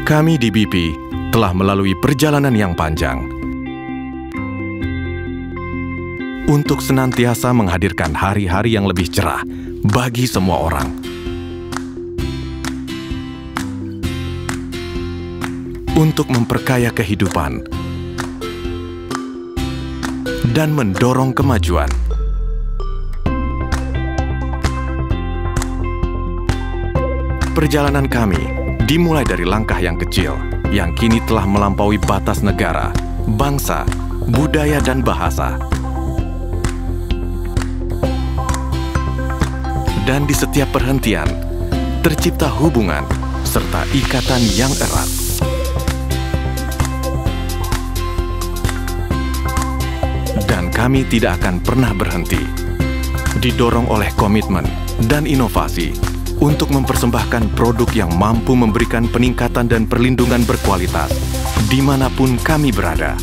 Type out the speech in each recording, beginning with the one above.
Kami di BP telah melalui perjalanan yang panjang untuk senantiasa menghadirkan hari-hari yang lebih cerah bagi semua orang. Untuk memperkaya kehidupan dan mendorong kemajuan. Perjalanan kami dimulai dari langkah yang kecil, yang kini telah melampaui batas negara, bangsa, budaya, dan bahasa. Dan di setiap perhentian, tercipta hubungan serta ikatan yang erat. Dan kami tidak akan pernah berhenti, didorong oleh komitmen dan inovasi untuk mempersembahkan produk yang mampu memberikan peningkatan dan perlindungan berkualitas dimanapun kami berada.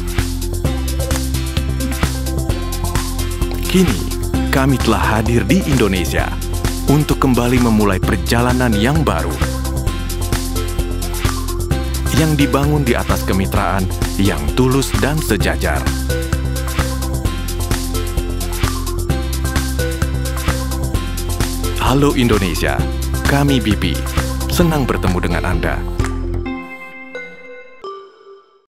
Kini, kami telah hadir di Indonesia untuk kembali memulai perjalanan yang baru, yang dibangun di atas kemitraan yang tulus dan sejajar. Halo Indonesia, kami BP senang bertemu dengan Anda.